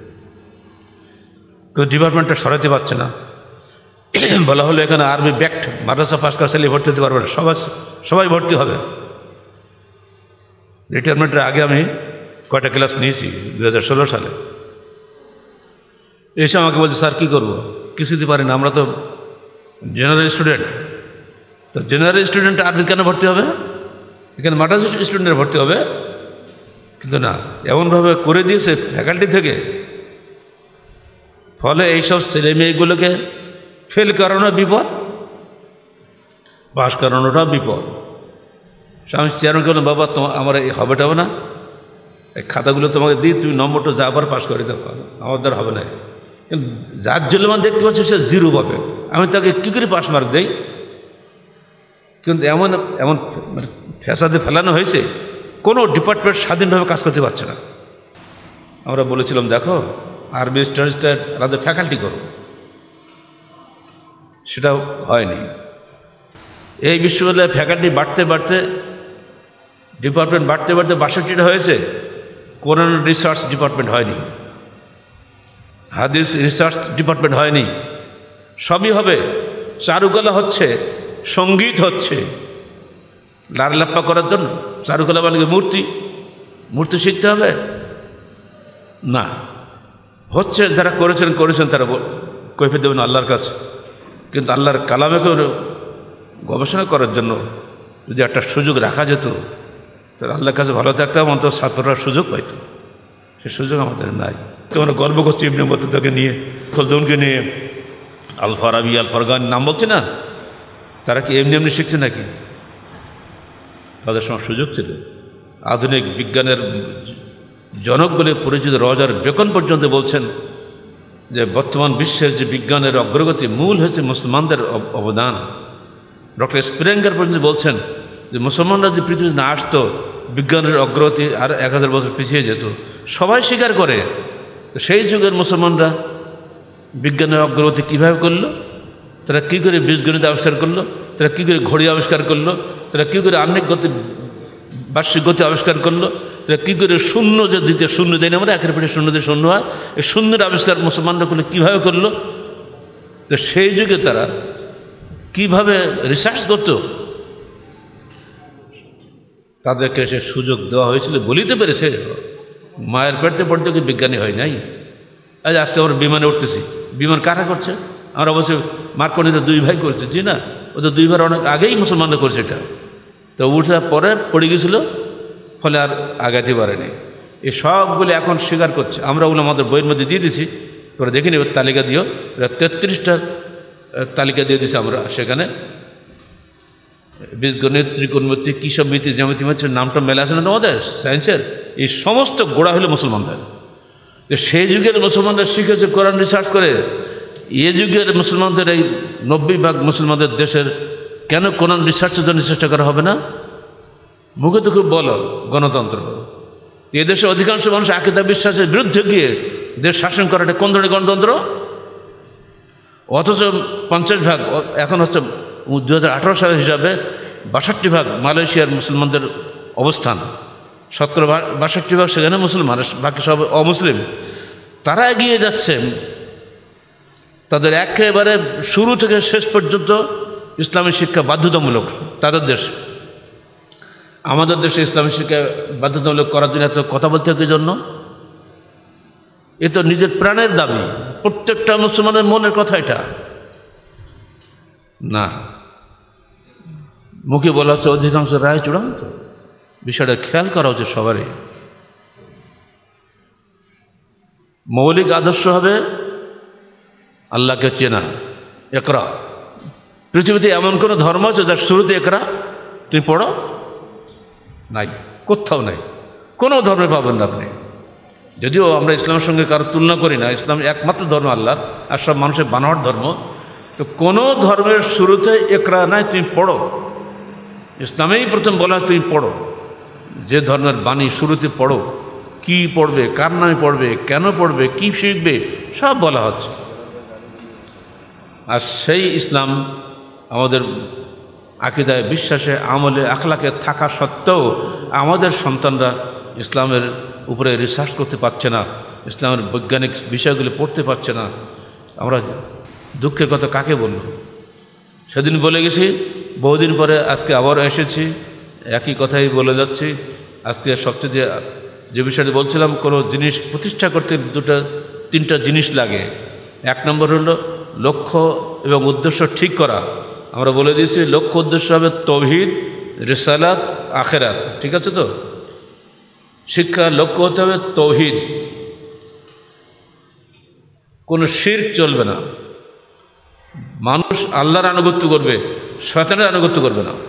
কেউ ডিপার্টমেন্টটা সরাতে পারছে না। বলা হলো এখানে আরবি ব্যাক্ট মাদ্রাসা পাস করা ছেলে ভর্তি হতে পারবে না, সবাই সবাই ভর্তি হবে। রিটায়ারমেন্টের আগে আমি কয়টা ক্লাস নিয়েছি দু হাজার ষোলো সালে। এসে আমাকে বলছে স্যার কী করবো, কিছুতে পারি না, আমরা তো জেনারেল স্টুডেন্ট। তো জেনারেল স্টুডেন্ট আরবি কেন ভর্তি হবে? এখানে মাদ্রাসা স্টুডেন্টের ভর্তি হবে। কিন্তু না, এমনভাবে করে দিয়েছে ফ্যাকাল্টি থেকে, ফলে এইসব ছেলে মেয়েগুলোকে ফেল করানো বিপদ, পাস করানোটা বিপদ। আমি চেয়ারম্যানকে বললাম বাবা তোমার আমার এই হবেটা হবে না, এই খাতাগুলো তোমাকে দিই, তুমি নম্বরটা যা আবার পাস করে দেবো, আমার দ্বারা হবে না। কিন্তু যার জন্য মানে দেখতে পাচ্ছি সে জিরো পাবে, আমি তাকে কী করে পাস মার্ক দেই? কিন্তু এমন এমন মানে ফ্যাসাদে ফেলানো হয়েছে, কোনো ডিপার্টমেন্ট স্বাধীনভাবে কাজ করতে পারছে না। আমরা বলেছিলাম দেখো আরবি স্টাডিজটা আলাদা ফ্যাকাল্টি করো, সেটাও হয়নি। এই বিশ্ববিদ্যালয়ে ফ্যাকাল্টি বাড়তে বাড়তে, ডিপার্টমেন্ট বাড়তে বাড়তে বাষট্টিটা হয়েছে, কোরআন রিসার্চ ডিপার্টমেন্ট হয়নি, হাদিস রিসার্চ ডিপার্টমেন্ট হয়নি। সবই হবে, চারুকলা হচ্ছে, সঙ্গীত হচ্ছে, লাড়লাপ্পা করার জন্য। চারুকলা মানে মূর্তি, মূর্তি শিখতে হবে না। হচ্ছে যারা করেছেন করেছেন তারা কৈফিয়ত দেবেন আল্লাহর কাছে। কিন্তু আল্লাহর কালামেকে গবেষণা করার জন্য যদি একটা সুযোগ রাখা যেত, তাহলে আল্লাহর কাছে ভালো থাকতে হবে, অন্তত ছাত্ররা সুযোগ পাইত। সে সুযোগ আমাদের নাই। তো আমরা গর্ব করছি ইবনে বতুতাকে নিয়ে, খলদুনকে নিয়ে, আল ফারাবি, আল ফারগান নাম বলছে না, তারা কি এমনি এমনি শিখছে নাকি? তাদের সময় সুযোগ ছিল। আধুনিক বিজ্ঞানের জনক বলে পরিচিত রজার বেকন পর্যন্ত বলছেন যে বর্তমান বিশ্বের যে বিজ্ঞানের অগ্রগতি মূল হয়েছে মুসলমানদের অবদান। ডক্টর স্প্রেঙ্গার পর্যন্ত বলছেন যে মুসলমানরা যদি পৃথিবীতে না আসতো, বিজ্ঞানের অগ্রগতি আর এক হাজার বছর পিছিয়ে যেত। সবাই স্বীকার করে সেই যুগের মুসলমানরা বিজ্ঞানের অগ্রগতি কীভাবে করলো, তারা কী করে বীজগণিত আবিষ্কার করলো, তারা কী করে ঘড়ি আবিষ্কার করলো, তারা কী করে আহ্নিক গতি বার্ষিক গতি আবিষ্কার করলো, তারা কী করে শূন্য যে দিতে শূন্য দেয় না, আমরা একের পেটে শূন্য দিয়ে শূন্য হয়, এই শূন্যের আবিষ্কার মুসলমানরা করলে কীভাবে করলো। তো সেই যুগে তারা কীভাবে রিসার্চ করতো, তাদেরকে সে সুযোগ দেওয়া হয়েছিল, বলিতে পেরেছে। মায়ের পেটে পড়তে কি বিজ্ঞানী হয় নাই? আজ আজকে আমরা বিমানে উঠতেছি, বিমান কারা করছে? আমরা অবশ্যই মার্কনিরা দুই ভাই করেছে, জি না, ওদের দুই ভাই অনেক আগেই মুসলমানরা করেছে এটা। তো উঠার পরে পড়ে গেছিলো, ফলে আর আগাতে পারেনি। এই সবগুলি এখন স্বীকার করছে। আমরা ওগুলো আমাদের বইয়ের মধ্যে দিয়ে দিছি, তোরা দেখে নেবে, তালিকা দিও। তেত্রিশটা তালিকা দিয়ে দিছি আমরা সেখানে। বীজগণিত, ত্রিকোণমিতি, কী সব মিতি, জ্যামিতি, নামটা মেলা আছে না তোমাদের সায়েন্সের, এই সমস্ত গোড়া হলো মুসলমানদের। তো সেই যুগের মুসলমানরা শিখেছে কোরআন রিসার্চ করে। এ যুগের মুসলমানদের, এই নব্বই ভাগ মুসলমানদের দেশের কেন কোরআন রিসার্চের জন্য চেষ্টা করা হবে না? মুখে তো খুব বলো গণতন্ত্র, এদেশে অধিকাংশ মানুষ আকীদা বিশ্বাসের বিরুদ্ধে গিয়ে দেশ শাসন করাটা কোন ধরনের গণতন্ত্র? অথচ পঞ্চাশ ভাগ, এখন হচ্ছে দু হাজার আঠারো সালের হিসাবে বাষট্টি ভাগ মালয়েশিয়ার মুসলমানদের অবস্থান, শতকরা বাষট্টি ভাগ সেখানে মুসলমান, বাকি সব অমুসলিম। তারা এগিয়ে যাচ্ছে, তাদের একেবারে শুরু থেকে শেষ পর্যন্ত ইসলামী শিক্ষা বাধ্যতামূলক তাদের দেশে। আমাদের দেশে ইসলামী শিক্ষা বাধ্যতামূলক করার জন্য এত কথা বলতে হয় কি জন্য? এ তো নিজের প্রাণের দাবি, প্রত্যেকটা মুসলমানের মনের কথা এটা না। মুখে বলা হচ্ছে অধিকাংশ রায় চূড়ান্ত, বিষয়টা খেয়াল করা উচিত সবারই। মৌলিক আদর্শ হবে আল্লাহকে চেনা, একরা। পৃথিবীতে এমন কোনো ধর্ম আছে যার শুরুতে একরা তুমি পড়ো? নাই, কোথাও নাই, কোনো ধর্মে পাবেন না আপনি। যদিও আমরা ইসলামের সঙ্গে কারো তুলনা করি না, ইসলাম একমাত্র ধর্ম আল্লাহর, আর সব মানুষের বানাওয়ার ধর্ম। তো কোনো ধর্মের শুরুতে একরা নাই, তুমি পড়ো। ইসলামেই প্রথম বলা হয় তুমি পড়ো। যে ধর্মের বাণী শুরুতে পড়ো, কি পড়বে, কার নামে পড়বে, কেন পড়বে, কি শিখবে, সব বলা হচ্ছে। আর সেই ইসলাম আমাদের আকীদায়, বিশ্বাসে, আমলে, আখলাকে থাকা সত্ত্বেও আমাদের সন্তানরা ইসলামের উপরে রিসার্চ করতে পারছে না, ইসলামের বৈজ্ঞানিক বিষয়গুলি পড়তে পারছে না। আমরা দুঃখের কথা কাকে বলব? সেদিন বলে গেছি, বহুদিন পরে আজকে আবার এসেছি, একই কথাই বলে যাচ্ছি। আজকে সবচেয়ে যে বিষয়টি বলছিলাম, কোনো জিনিস প্রতিষ্ঠা করতে দুটো তিনটা জিনিস লাগে। এক নম্বর হলো লক্ষ্য এবং উদ্দেশ্য ঠিক করা। আমরা বলে দিয়েছি লক্ষ্য উদ্দেশ্য হবে তৌহিদ, রিসালাত, আখেরাত। ঠিক আছে তো? শিক্ষার লক্ষ্য হতে হবে তৌহিদ, কোনো শিরক চলবে না। মানুষ আল্লাহর আনুগত্য করবে, শয়তানের আনুগত্য করবে না।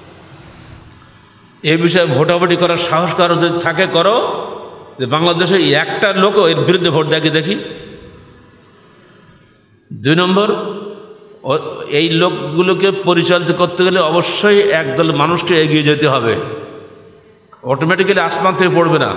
এই বিষয়ে ভোটাভুটি করার সাহস কারো যদি থাকে করো। যে বাংলাদেশে একটা লোক এর বিরুদ্ধে ভোট দেখি দেখি। দুই নম্বর, এই লোকগুলোকে পরিচালিত করতে গেলে অবশ্যই একদল মানুষকে এগিয়ে যেতে হবে, অটোমেটিক্যালি আসমান থেকে পড়বে না।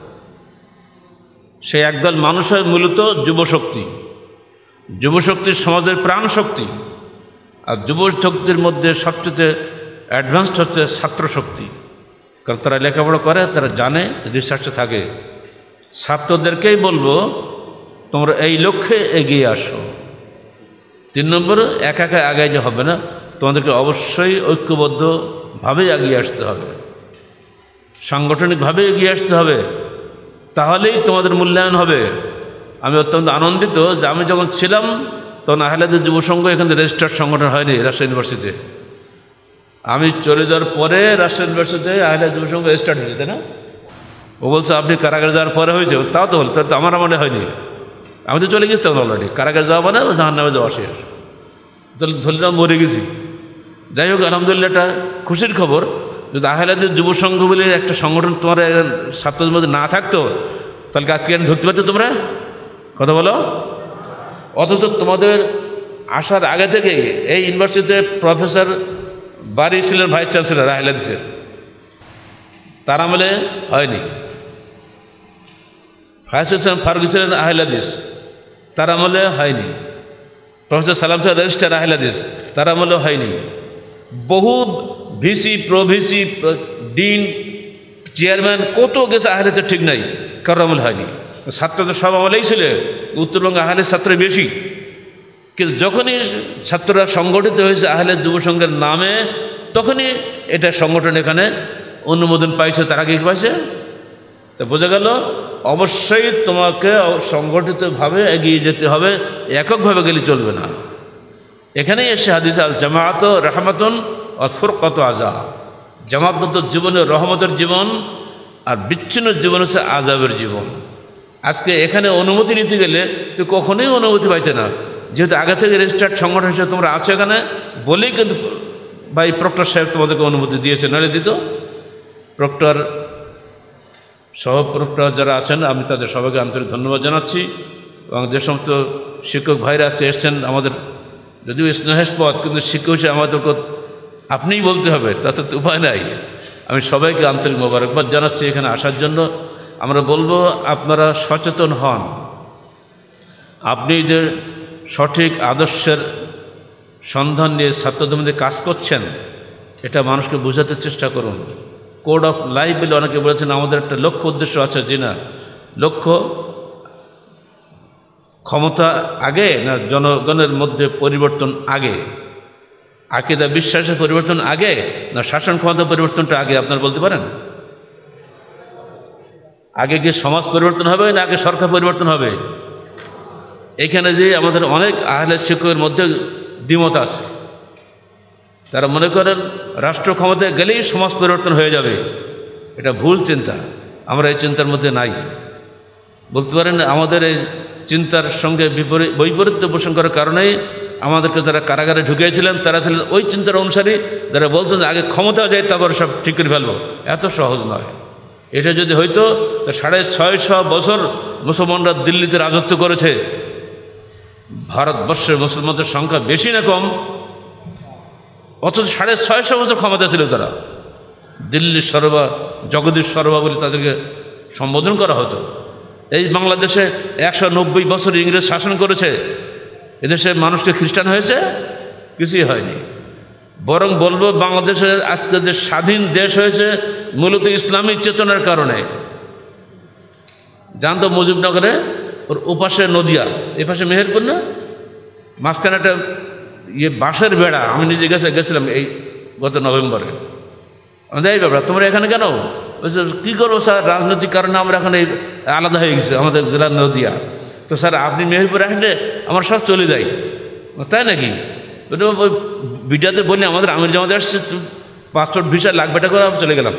সেই একদল মানুষ হয় মূলত যুবশক্তি। যুবশক্তি সমাজের প্রাণ শক্তি, আর যুবশক্তির মধ্যে সবচেয়ে অ্যাডভান্সড হচ্ছে ছাত্রশক্তি। কারণ তারা লেখাপড়া করে, তারা জানে, রিসার্চে থাকে। ছাত্রদেরকেই বলবো তোমরা এই লক্ষ্যে এগিয়ে আসো। তিন নম্বর, একা একা আগাইলে হবে না, তোমাদেরকে অবশ্যই ঐক্যবদ্ধভাবে এগিয়ে আসতে হবে, সাংগঠনিকভাবে এগিয়ে আসতে হবে, তাহলেই তোমাদের মূল্যায়ন হবে। আমি অত্যন্ত আনন্দিত যে আমি যখন ছিলাম তখন আহলাদিস যুব সংঘ এখানে রেজিস্টার্ড সংগঠন হয়নি রাজশাহী ইউনিভার্সিটিতে। আমি চলে যাওয়ার পরে রাজশাহী ইউনিভার্সিটিতে আহলাদিস যুব সংঘ রেজিস্টার্ড হয়েছে, তাই না? ও বলছে আপনি কারাগারে যাওয়ার পরে হয়েছে, তাও তো হল, তাও তো আমার মনে হয়নি। আমি তো চলে গেছি তখন অলরেডি, কারাগারে যাওয়া মানে জাহান্নামে যাওয়া শেষ, তাহলে ধরলাম মরে গেছি। যাই হোক, আলহামদুলিল্লাহ একটা খুশির খবর, যদি আহলাদিস যুব সংঘ বলে একটা সংগঠন তোমার ছাত্রদের মধ্যে না থাকতো তাহলে আজকে ঢুকতে পারছো তোমরা? কথা বলো। অথচ তোমাদের আসার আগে থেকে এই ইউনিভার্সিটিতে প্রফেসর বারি ছিলেন ভাইস চ্যান্সেলর আহলাদিসের, তার আমলে হয়নি। ফায়াজ ইসলাম ফারুক ছিলেন আহলে হাদিস, তার আমলে হয়নি। প্রফেসর সালাম সাহেব রেজিস্টার আহলে হাদিস, তার আমলে হয়নি। বহু ভিসি প্রভিসি ডিন চেয়ারম্যান কত গেছে আহলে হাদিসের ঠিক নাই, কারোর আমল হয়নি। ছাত্রদের সব আমলেই ছিল, উত্তরবঙ্গে আহলে ছাত্র বেশি, কিন্তু যখনই ছাত্ররা সংগঠিত হয়েছে আহলে যুব সংঘের নামে, তখনই এটা সংগঠন এখানে অনুমোদন পাইছে। তার আগে কি পাইছে? তা বোঝা গেল অবশ্যই তোমাকে সংগঠিতভাবে এগিয়ে যেতে হবে, এককভাবে গেলে চলবে না। এখানেই এসে হাদিস আল জামাআত রহমাতুন আর ফুরকাতু আযাব। জামাতবদ্ধ জীবনের রহমতের জীবন, আর বিচ্ছিন্ন জীবন হচ্ছে আযাবের জীবন। আজকে এখানে অনুমতি নিতে গেলে তুই কখনোই অনুমতি পাইতে না, যেহেতু আগে থেকে রেজিস্টার্ড সংগঠন হিসেবে তোমরা আছো এখানে বলেই কিন্তু ভাই প্রক্টর সাহেব তোমাদেরকে অনুমতি দিয়েছে, নাহলে দিত। প্রক্টর সহ প্রক্টর যারা আছেন আমি তাদের সবাইকে আন্তরিক ধন্যবাদ জানাচ্ছি, এবং যে সমস্ত শিক্ষক ভাইরা আজকে এসছেন, আমাদের যদিও স্নেহাস্পদ, কিন্তু শিক্ষক হিসেবে আমাদেরকে আপনিই বলতে হবে, তাছাড়া তো উপায় নাই। আমি সবাইকে আন্তরিক মোবারকবাদ জানাচ্ছি এখানে আসার জন্য। আমরা বলবো আপনারা সচেতন হন, আপনি যে সঠিক আদর্শের সন্ধান নিয়ে ছাত্রদের মধ্যে কাজ করছেন, এটা মানুষকে বোঝাতে চেষ্টা করুন। কোড অফ লাইফ বলে অনেকে বলেছেন আমাদের একটা লক্ষ্য উদ্দেশ্য আছে, জি না, লক্ষ্য ক্ষমতা আগে না জনগণের মধ্যে পরিবর্তন আগে, আকীদা বিশ্বাসের পরিবর্তন আগে না শাসন ক্ষমতা পরিবর্তনটা আগে? আপনারা বলতে পারেন? আগে কি সমাজ পরিবর্তন হবে না আগে সরকার পরিবর্তন হবে? এখানে যে আমাদের অনেক আহলে শিক্ষকের মধ্যে দ্বিমত আছে, তারা মনে করেন রাষ্ট্র ক্ষমতায় গেলেই সমাজ পরিবর্তন হয়ে যাবে। এটা ভুল চিন্তা, আমরা এই চিন্তার মধ্যে নাই। বলতে পারেন আমাদের এই চিন্তার সঙ্গে বিপরীত বৈপরীত্য পোষণ করার কারণেই আমাদেরকে যারা কারাগারে ঢুকিয়েছিলেন তারা ছিলেন ওই চিন্তার অনুসারী, যারা বলতেন আগে ক্ষমতা যায় তারপর সব ঠিক করে ফেলবো। এত সহজ নয়। এটা যদি হইতো সাড়ে ছয়শ বছর মুসলমানরা দিল্লিতে রাজত্ব করেছে, ভারতবর্ষের মুসলমানদের সংখ্যা বেশি না কম? অথচ সাড়ে ছয়শ বছর ক্ষমতা ছিল তারা। দিল্লির সর্বা, জগদীশ সর্বা বলে তাদেরকে সম্বোধন করা হতো। এই বাংলাদেশে একশো নব্বই বছর ইংরেজ শাসন করেছে, এদেশে মানুষকে খ্রিস্টান হয়েছে? কিছুই হয়নি। বরং বলবো বাংলাদেশে আজকে যে স্বাধীন দেশ হয়েছে মূলত ইসলামী চেতনার কারণে। জানতো মুজিবনগরে ওর ওপাশে নদিয়া, এপাশে মেহেরপুর, না মাঝখানে একটা ইয়ে বাঁশের বেড়া। আমি নিজে গেছে গেছিলাম এই গত নভেম্বরে। আমাদের এই ব্যাপার, তোমরা এখানে কেন? বলছে কী করবো স্যার, রাজনৈতিক কারণে আমরা এখানে আলাদা হয়ে গেছে আমাদের জেলার নদিয়া। তো স্যার আপনি মেহেরপুর আসলে আমার সব চলে যায়। তাই নাকি? ওই ভিডিওতে বলি আমাদের আমির জামাতে আসছে, পাসপোর্ট ভিসা লাগবেটা করে আমি চলে গেলাম।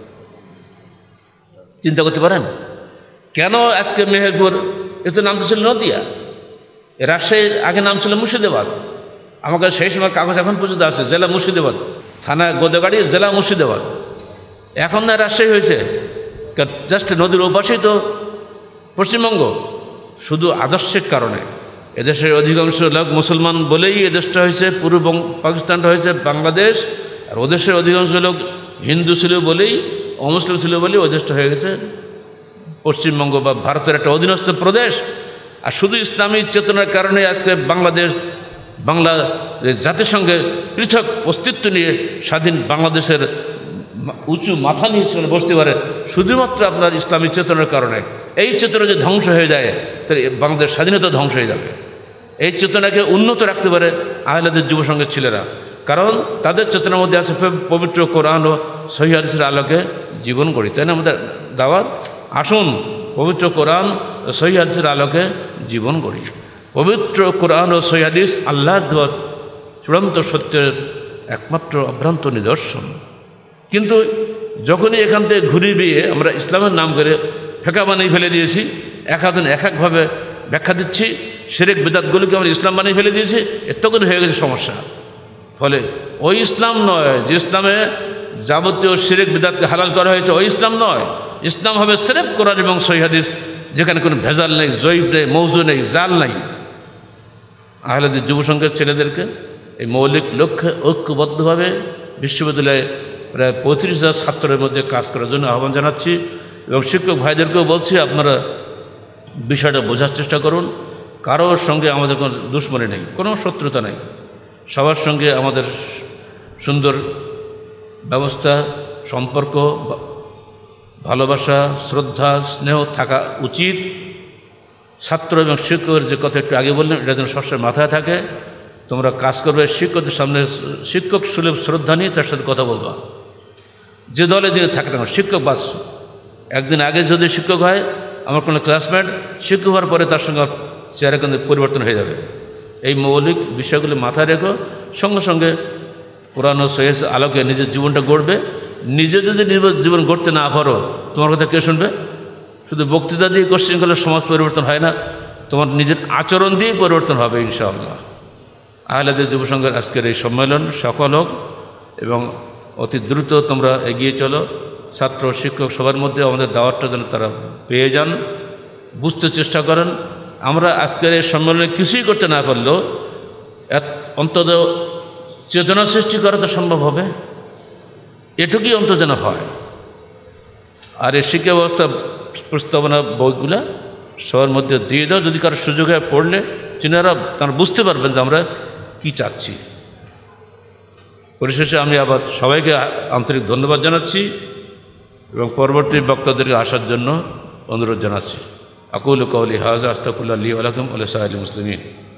চিন্তা করতে পারেন কেন আজকে মেহেরপুর? এতে নাম তো ছিল নদিয়া। রাজশাহীর আগে নাম ছিল মুর্শিদাবাদ। আমার কাছে সেই সময় কাগজ এখন পর্যন্ত আছে, জেলা মুর্শিদাবাদ, থানা গোদাগাড়ি, জেলা মুর্শিদাবাদ। এখন না রাজশাহী হয়েছে, জাস্ট নদীর ওপাশেই তো পশ্চিমবঙ্গ। শুধু আদর্শিক কারণে এদেশের অধিকাংশ লোক মুসলমান বলেই এদেশটা হয়েছে, পূর্ব পাকিস্তানটা হয়েছে বাংলাদেশ। আর ওদেশের অধিকাংশ লোক হিন্দু ছিল বলেই, অমুসলিম ছিল বলেই ওদেশটা হয়ে গেছে পশ্চিমবঙ্গ বা ভারতের একটা অধীনস্থ প্রদেশ। আর শুধু ইসলামী চেতনার কারণে আজকে বাংলাদেশ, বাংলা জাতিসংঘের পৃথক অস্তিত্ব নিয়ে স্বাধীন বাংলাদেশের উঁচু মাথা নিয়ে সেখানে বসতে পারে, শুধুমাত্র আপনার ইসলামী চেতনার কারণে। এই চেতনা যে ধ্বংস হয়ে যায় তাহলে বাংলাদেশ স্বাধীনতা ধ্বংস হয়ে যাবে। এই চেতনাকে উন্নত রাখতে পারে আহলেদের যুব সংঘের ছেলেরা, কারণ তাদের চেতনার মধ্যে আছে পবিত্র কোরআন ও সহিহ হাদিসের আলোকে জীবন গড়ি। তাই না আমাদের দাওয়াত? আসুন পবিত্র কোরআন ও সহিহ হাদিসের আলোকে জীবন গড়ি। পবিত্র কোরআন ও সহিহ হাদিস আল্লাহর দেওয়া চূড়ান্ত সত্যের একমাত্র অভ্রান্ত নিদর্শন। কিন্তু যখনই এখান থেকে ঘুরে বিয়ে আমরা ইসলামের নাম করে ফেঁকা বানিয়ে ফেলে দিয়েছি, এক একজন এক একভাবে ব্যাখ্যা দিচ্ছি, শিরক বিদআতগুলোকে আমরা ইসলাম বানিয়ে ফেলে দিয়েছি, এত করে হয়ে গেছে সমস্যা। ফলে ওই ইসলাম নয় যে ইসলামে যাবতীয় শিরক বিদআতকে হালাল করা হয়েছে, ওই ইসলাম নয়। ইসলাম হবে সিরেফ কোরআন এবং সহিহ হাদিস, যেখানে কোনো ভেজাল নেই, জয়ীব নেই, মৌজু নেই, জাল নেই। আহলেদের যুব সংঘের ছেলেদেরকে এই মৌলিক লক্ষ্যে ঐক্যবদ্ধভাবে বিশ্ববিদ্যালয়ে প্রায় পঁয়ত্রিশ হাজার ছাত্রের মধ্যে কাজ করার জন্য আহ্বান জানাচ্ছি। এবং শিক্ষক ভাইদেরকেও বলছি আপনারা বিষয়টা বোঝার চেষ্টা করুন। কারোর সঙ্গে আমাদের কোনো দুশ্মনী নেই, কোনো শত্রুতা নেই, সবার সঙ্গে আমাদের সুন্দর ব্যবস্থা, সম্পর্ক, ভালোবাসা, শ্রদ্ধা, স্নেহ থাকা উচিত। ছাত্র এবং শিক্ষকের যে কথা একটু আগে বললেন, এটা যেন সবসময় মাথায় থাকে। তোমরা কাজ করবে শিক্ষকদের সামনে, শিক্ষক সুলভ শ্রদ্ধা নিয়ে তার সাথে কথা বলবা, যে দলে যিনি থাকে না। শিক্ষক বাস একদিন আগে যদি শিক্ষক হয়, আমার কোনো ক্লাসমেট, শিক্ষক হওয়ার পরে তার সঙ্গে চেহারা কিন্তু পরিবর্তন হয়ে যাবে। এই মৌলিক বিষয়গুলি মাথায় রেখো। সঙ্গে সঙ্গে কোরআন ও সহিহ আলোকে নিজের জীবনটা গড়বে। নিজে যদি জীবন গড়তে না পারো, তোমার কথা কে শুনবে? শুধু বক্তৃতা দিয়ে কোশ্চেন করলে সমাজ পরিবর্তন হয় না, তোমার নিজের আচরণ দিয়েই পরিবর্তন হবে ইনশাআল্লাহ। আহলাদিস যুব সংঘের আজকের এই সম্মেলন সফল হোক এবং অতি দ্রুত তোমরা এগিয়ে চলো। ছাত্র শিক্ষক সবার মধ্যে আমাদের দাওয়াতটা যেন তারা পেয়ে যান, বুঝতে চেষ্টা করেন। আমরা আজকের এই সম্মেলনে কিছুই করতে না পারলেও অন্তত চেতনা সৃষ্টি করা তো সম্ভব হবে, এটুকুই অন্তত যেন হয়। আর এই শিক্ষা ব্যবস্থা প্রস্তাবনা বইগুলা সবার মধ্যে দিয়ে দাও। যদি কারো সুযোগ হয় পড়লে চিনারা তারা বুঝতে পারবেন যে আমরা কী চাচ্ছি। পরিশেষে আমি আবার সবাইকে আন্তরিক ধন্যবাদ জানাচ্ছি এবং পরবর্তী বক্তাদেরকে আসার জন্য অনুরোধ জানাচ্ছি। আকুলু কওলি হাযা আস্তাগফিরুল্লাহ লি ওয়া লাকুম ওয়া লিসাইরিল মুসলিমিন।